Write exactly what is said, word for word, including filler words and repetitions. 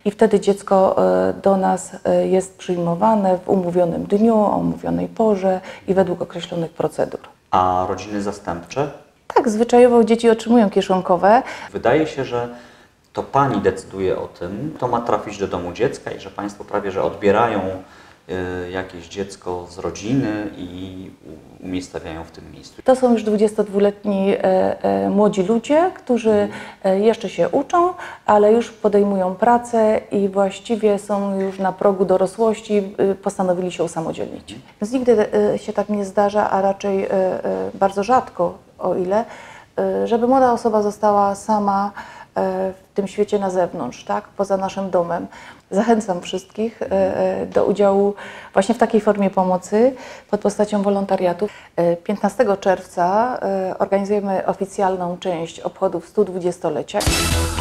I wtedy dziecko do nas jest przyjmowane w umówionym dniu, o umówionej porze i według określonych procedur. A rodziny zastępcze? Tak, zwyczajowo dzieci otrzymują kieszonkowe. Wydaje się, że to Pani decyduje o tym, kto ma trafić do domu dziecka i że Państwo prawie że odbierają y, jakieś dziecko z rodziny i umiejscawiają w tym miejscu. To są już dwudziestodwuletni e, e, młodzi ludzie, którzy e, jeszcze się uczą, ale już podejmują pracę i właściwie są już na progu dorosłości, y, postanowili się usamodzielnić. Więc nigdy e, się tak nie zdarza, a raczej e, e, bardzo rzadko, o ile, e, żeby młoda osoba została sama w tym świecie na zewnątrz, tak, poza naszym domem. Zachęcam wszystkich do udziału właśnie w takiej formie pomocy pod postacią wolontariatu. piętnastego czerwca organizujemy oficjalną część obchodów stu dwudziestolecia.